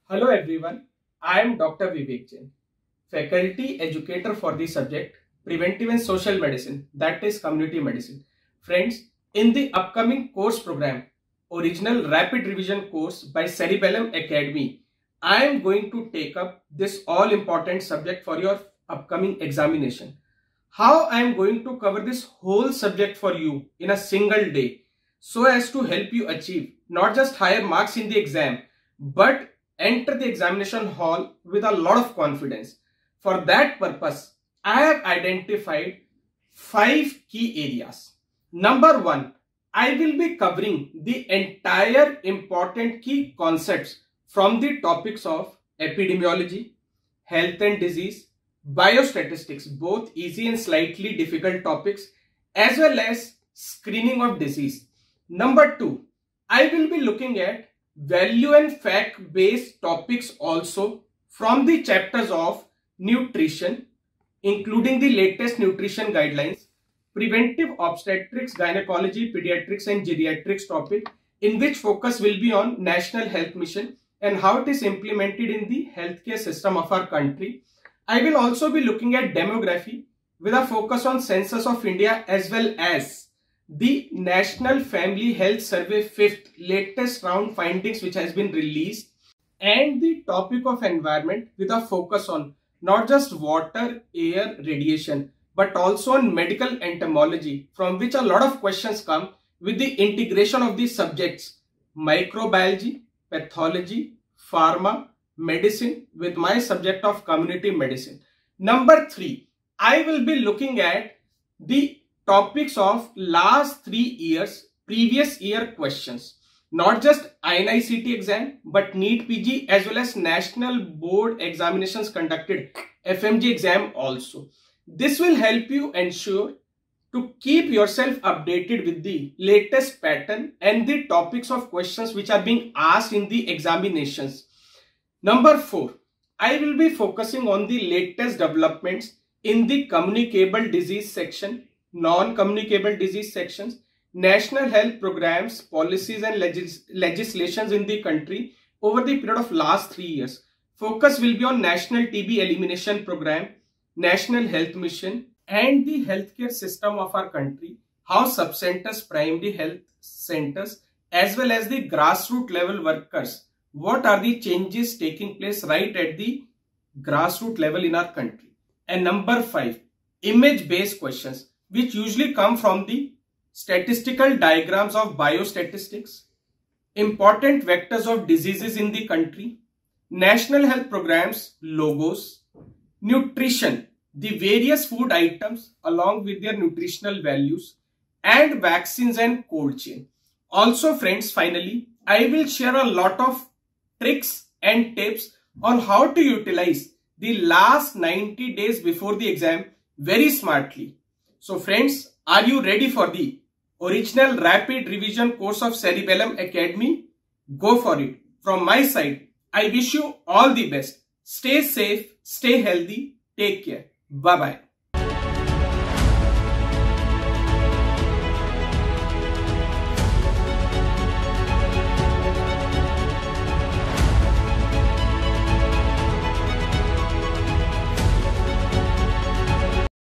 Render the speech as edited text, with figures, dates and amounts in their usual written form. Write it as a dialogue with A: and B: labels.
A: Hello everyone, I am Dr. Vivek Jain, faculty educator for the subject Preventive and Social Medicine, that is Community Medicine. Friends, in the upcoming course program, Original Rapid Revision course by Cerebellum Academy, I am going to take up this all important subject for your upcoming examination. How I am going to cover this whole subject for you in a single day so as to help you achieve not just higher marks in the exam but enter the examination hall with a lot of confidence. For that purpose, I have identified 5 key areas. Number 1, I will be covering the entire important key concepts from the topics of epidemiology, health and disease, biostatistics, both easy and slightly difficult topics, as well as screening of disease. Number 2, I will be looking at value and fact based topics also from the chapters of nutrition, including the latest nutrition guidelines, preventive obstetrics, gynecology, pediatrics and geriatrics topic, in which focus will be on National Health Mission and how it is implemented in the healthcare system of our country. I will also be looking at demography with a focus on Census of India as well as the National Family Health Survey 5th latest round findings which has been released, and the topic of environment with a focus on not just water, air, radiation but also on medical entomology, from which a lot of questions come with the integration of these subjects microbiology, pathology, pharma, medicine with my subject of community medicine. Number 3, I will be looking at the topics of last 3 years previous year questions, not just INICET exam but NEET PG as well as national board examinations conducted FMG exam also. This will help you ensure to keep yourself updated with the latest pattern and the topics of questions which are being asked in the examinations. Number 4, I will be focusing on the latest developments in the communicable disease section, non-communicable disease sections, national health programs, policies and legislations in the country over the period of last 3 years. Focus will be on National TB Elimination Program, National Health Mission and the healthcare system of our country, how sub-centers, primary health centers as well as the grassroots level workers, what are the changes taking place right at the grassroots level in our country. And number 5, image-based questions, which usually come from the statistical diagrams of biostatistics, important vectors of diseases in the country, national health programs, logos, nutrition, the various food items along with their nutritional values, and vaccines and cold chain. Also friends, finally, I will share a lot of tricks and tips on how to utilize the last 90 days before the exam very smartly. So friends, are you ready for the Original Rapid Revision course of Cerebellum Academy? Go for it. From my side, I wish you all the best. Stay safe, stay healthy, take care. Bye-bye.